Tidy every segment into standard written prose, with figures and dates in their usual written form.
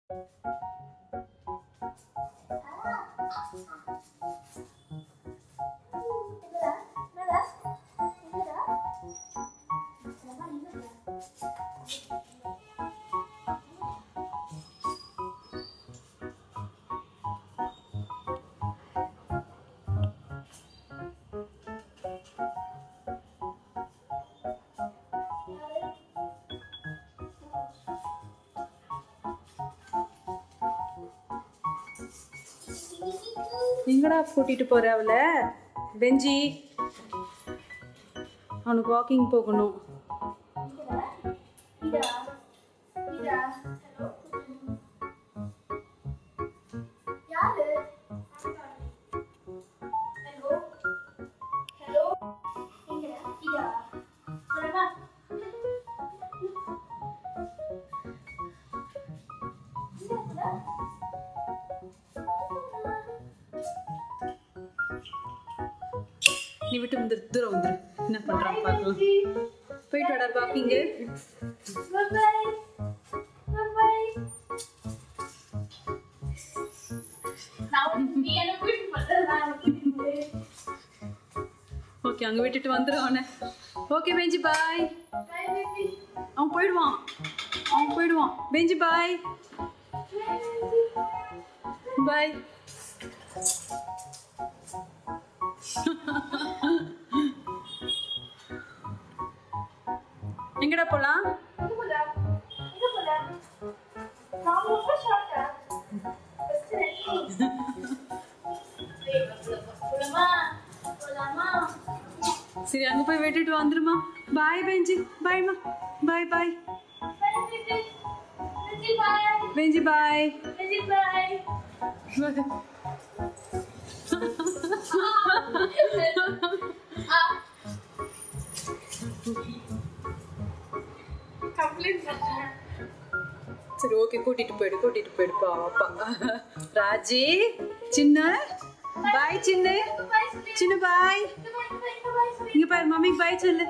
எங்கடா கூட்டிட்டு போற அவள? பெஞ்சி, அவனுக்கு வாக்கிங் போகணும். நீ விட்டு வந்துரு, தூரம் வந்துரு. என்ன பண்றான் பார்க்கலாம். போயிட்டு வாடா வாக்கிங்கு. ஓகே, அங்க விட்டுட்டு வந்துடும் அவனை. ஓகே பெஞ்சி பாய். அவன் போயிடுவான். பெஞ்சி பாய் பாய். எங்கடா போலாம்? சரி, அங்க போய் விட்டுட்டு வந்துருமா. பாய் பெஞ்சி. பாய்மா. பாய் பாய் பெஞ்சி. பாய் சரி, ஓகே, கூட்டிட்டு போயிடு பாப்பா. ராஜி, சின்ன பாய். சின்ன பாய். இங்க பாரு, மம்மி பாய் சொல்லு.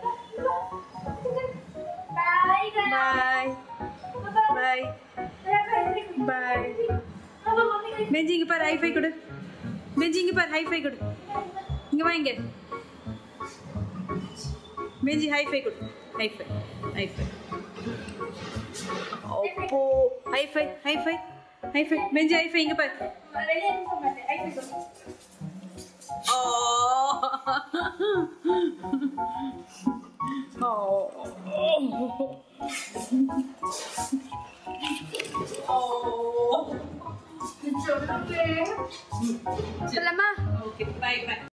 பாய் பாய் பாய். பெஞ்சி இங்க பாரு, ஹைஃபை கொடு. பெஞ்சி இங்க பாரு, ஹைஃபை கொடு. இங்க வா. இங்க பெஞ்சி, ஹைஃபை கொடு. ஹைஃபை. அப்போ ஹைஃபை. பெஞ்சி ஹைஃபை. இங்க பாரு. சொல்லமா. Okay, by.